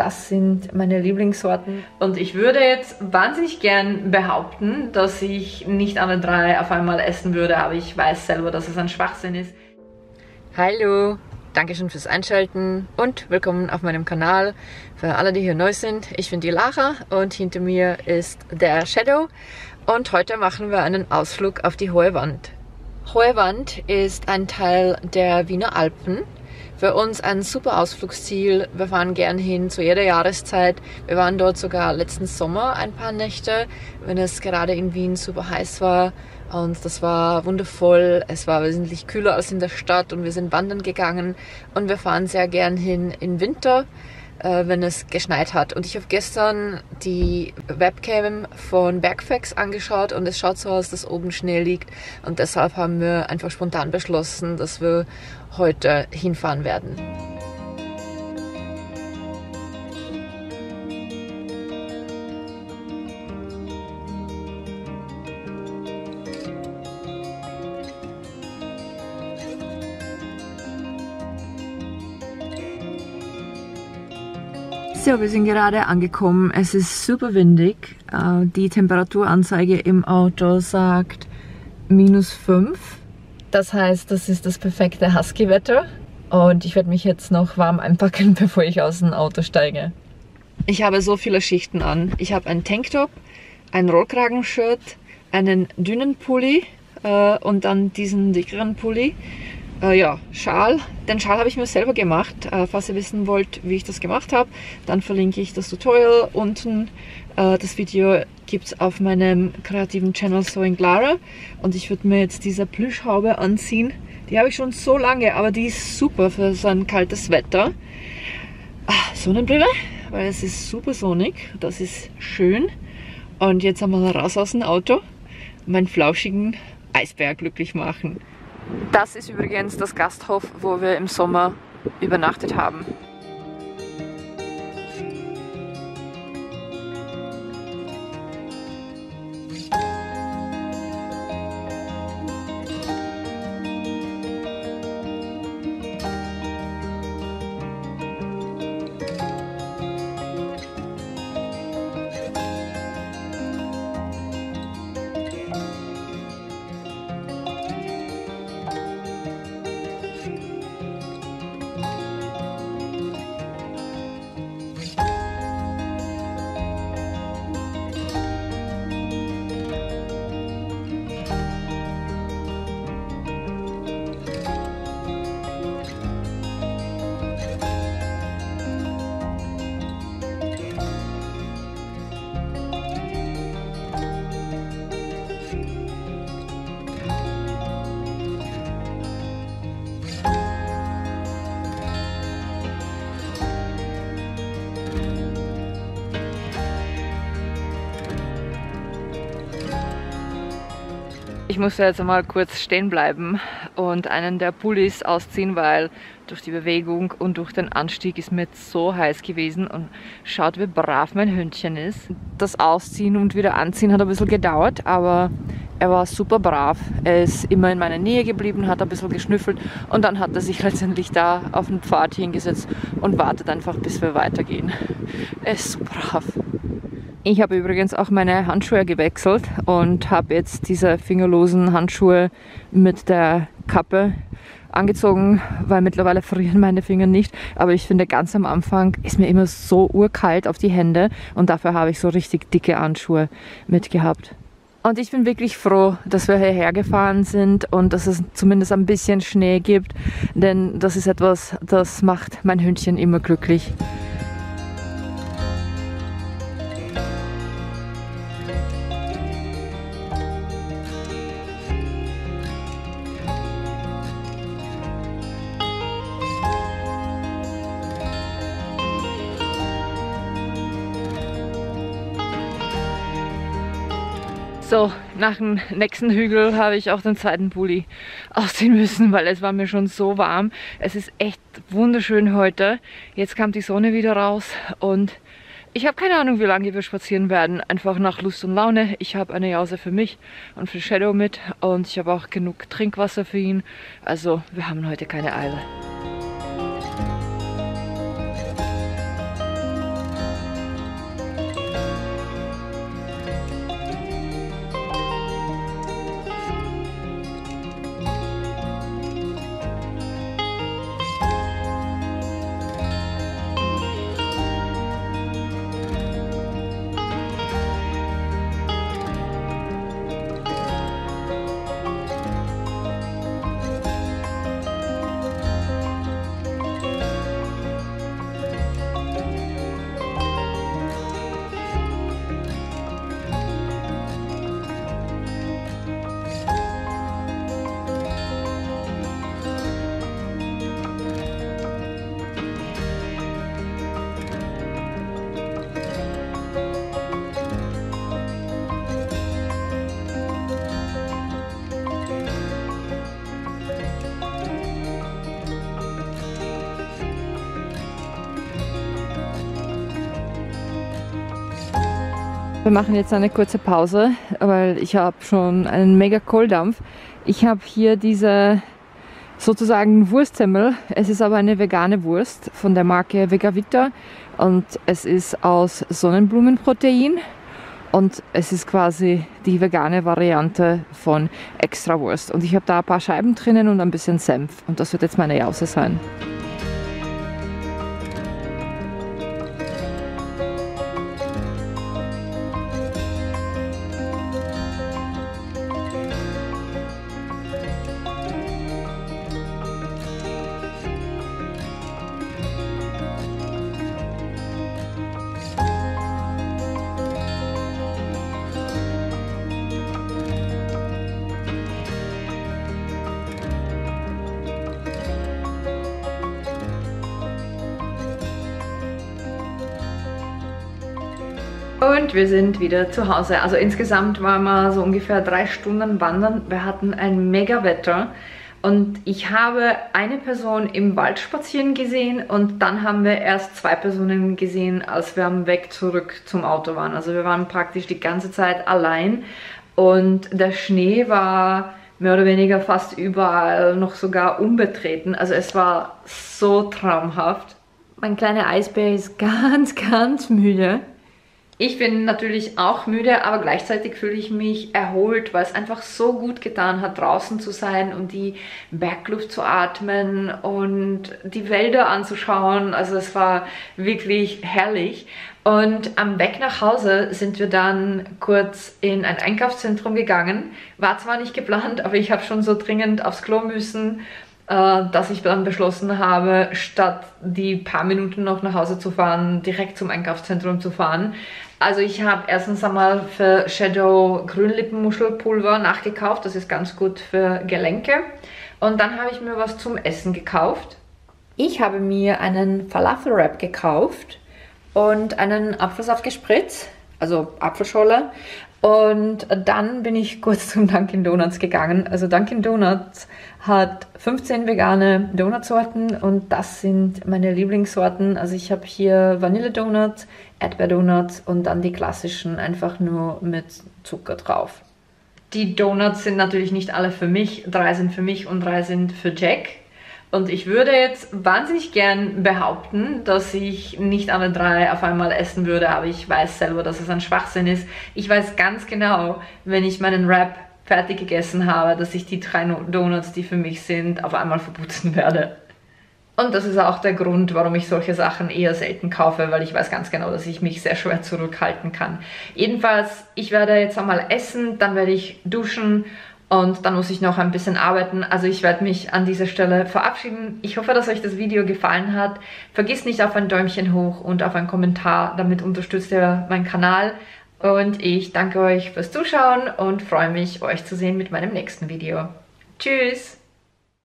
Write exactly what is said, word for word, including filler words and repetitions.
das sind meine Lieblingssorten. Und ich würde jetzt wahnsinnig gern behaupten, dass ich nicht alle drei auf einmal essen würde, aber ich weiß selber, dass es ein Schwachsinn ist. Hallo! Dankeschön fürs Einschalten und willkommen auf meinem Kanal. Für alle, die hier neu sind, ich bin die Lara und hinter mir ist der Shadow. Und heute machen wir einen Ausflug auf die Hohe Wand. Hohe Wand ist ein Teil der Wiener Alpen. Für uns ein super Ausflugsziel. Wir fahren gern hin zu jeder Jahreszeit. Wir waren dort sogar letzten Sommer ein paar Nächte, wenn es gerade in Wien super heiß war. Und das war wundervoll. Es war wesentlich kühler als in der Stadt und wir sind wandern gegangen. Und wir fahren sehr gern hin im Winter, äh, wenn es geschneit hat. Und ich habe gestern die Webcam von Bergfex angeschaut und es schaut so aus, dass oben Schnee liegt. Und deshalb haben wir einfach spontan beschlossen, dass wir heute hinfahren werden. So, wir sind gerade angekommen. Es ist super windig. Die Temperaturanzeige im Auto sagt minus fünf. Das heißt, das ist das perfekte Husky-Wetter. Und ich werde mich jetzt noch warm einpacken, bevor ich aus dem Auto steige. Ich habe so viele Schichten an. Ich habe einen Tanktop, ein Rollkragenshirt, einen dünnen Pulli äh, und dann diesen dickeren Pulli. Äh, ja, Schal. Den Schal habe ich mir selber gemacht. Äh, falls ihr wissen wollt, wie ich das gemacht habe, dann verlinke ich das Tutorial unten. Äh, das Video gibt es auf meinem kreativen Channel Sewing Lara. Und ich würde mir jetzt diese Plüschhaube anziehen. Die habe ich schon so lange, aber die ist super für so ein kaltes Wetter. Ah, Sonnenbrille, weil es ist super sonnig. Das ist schön. Und jetzt einmal raus aus dem Auto. Meinen flauschigen Eisbär glücklich machen. Das ist übrigens das Gasthof, wo wir im Sommer übernachtet haben. Ich musste jetzt einmal kurz stehen bleiben und einen der Pullis ausziehen, weil durch die Bewegung und durch den Anstieg ist mir jetzt so heiß gewesen. Und schaut, wie brav mein Hündchen ist. Das Ausziehen und wieder Anziehen hat ein bisschen gedauert, aber er war super brav. Er ist immer in meiner Nähe geblieben, hat ein bisschen geschnüffelt und dann hat er sich letztendlich da auf den Pfad hingesetzt und wartet einfach, bis wir weitergehen. Er ist so brav. Ich habe übrigens auch meine Handschuhe gewechselt und habe jetzt diese fingerlosen Handschuhe mit der Kappe angezogen, weil mittlerweile frieren meine Finger nicht. Aber ich finde, ganz am Anfang ist mir immer so urkalt auf die Hände und dafür habe ich so richtig dicke Handschuhe mitgehabt. Und ich bin wirklich froh, dass wir hierher gefahren sind und dass es zumindest ein bisschen Schnee gibt, denn das ist etwas, das macht mein Hündchen immer glücklich. So, nach dem nächsten Hügel habe ich auch den zweiten Pulli ausziehen müssen, weil es war mir schon so warm. Es ist echt wunderschön heute. Jetzt kam die Sonne wieder raus und ich habe keine Ahnung, wie lange wir spazieren werden. Einfach nach Lust und Laune. Ich habe eine Jause für mich und für Shadow mit und ich habe auch genug Trinkwasser für ihn. Also wir haben heute keine Eile. Wir machen jetzt eine kurze Pause, weil ich habe schon einen mega Kohldampf. Ich habe hier diese sozusagen Wurstsemmel. Es ist aber eine vegane Wurst von der Marke Vegavita und es ist aus Sonnenblumenprotein und es ist quasi die vegane Variante von Extrawurst. Und ich habe da ein paar Scheiben drinnen und ein bisschen Senf und das wird jetzt meine Jause sein. Und wir sind wieder zu Hause. Also insgesamt waren wir so ungefähr drei Stunden wandern. Wir hatten ein mega Wetter und ich habe eine Person im Wald spazieren gesehen und dann haben wir erst zwei Personen gesehen, als wir am Weg zurück zum Auto waren. Also wir waren praktisch die ganze Zeit allein und der Schnee war mehr oder weniger fast überall noch sogar unbetreten. Also es war so traumhaft. Mein kleiner Eisbär ist ganz, ganz müde. Ich bin natürlich auch müde, aber gleichzeitig fühle ich mich erholt, weil es einfach so gut getan hat, draußen zu sein und die Bergluft zu atmen und die Wälder anzuschauen. Also es war wirklich herrlich. Und am Weg nach Hause sind wir dann kurz in ein Einkaufszentrum gegangen. War zwar nicht geplant, aber ich habe schon so dringend aufs Klo müssen, dass ich dann beschlossen habe, statt die paar Minuten noch nach Hause zu fahren, direkt zum Einkaufszentrum zu fahren. Also ich habe erstens einmal für Shadow Grünlippenmuschelpulver nachgekauft, das ist ganz gut für Gelenke. Und dann habe ich mir was zum Essen gekauft. Ich habe mir einen Falafel-Wrap gekauft und einen Apfelsaft gespritzt, also Apfelschorle. Und dann bin ich kurz zum Dunkin' Donuts gegangen. Also Dunkin' Donuts hat fünfzehn vegane Donutsorten und das sind meine Lieblingssorten. Also ich habe hier Vanille-Donuts, Erdbeer-Donuts und dann die klassischen einfach nur mit Zucker drauf. Die Donuts sind natürlich nicht alle für mich. Drei sind für mich und drei sind für Jack. Und ich würde jetzt wahnsinnig gern behaupten, dass ich nicht alle drei auf einmal essen würde, aber ich weiß selber, dass es ein Schwachsinn ist. Ich weiß ganz genau, wenn ich meinen Wrap fertig gegessen habe, dass ich die drei Donuts, die für mich sind, auf einmal verputzen werde. Und das ist auch der Grund, warum ich solche Sachen eher selten kaufe, weil ich weiß ganz genau, dass ich mich sehr schwer zurückhalten kann. Jedenfalls, ich werde jetzt einmal essen, dann werde ich duschen und dann muss ich noch ein bisschen arbeiten. Also ich werde mich an dieser Stelle verabschieden. Ich hoffe, dass euch das Video gefallen hat. Vergisst nicht auf ein Däumchen hoch und auf einen Kommentar. Damit unterstützt ihr meinen Kanal. Und ich danke euch fürs Zuschauen und freue mich, euch zu sehen mit meinem nächsten Video. Tschüss!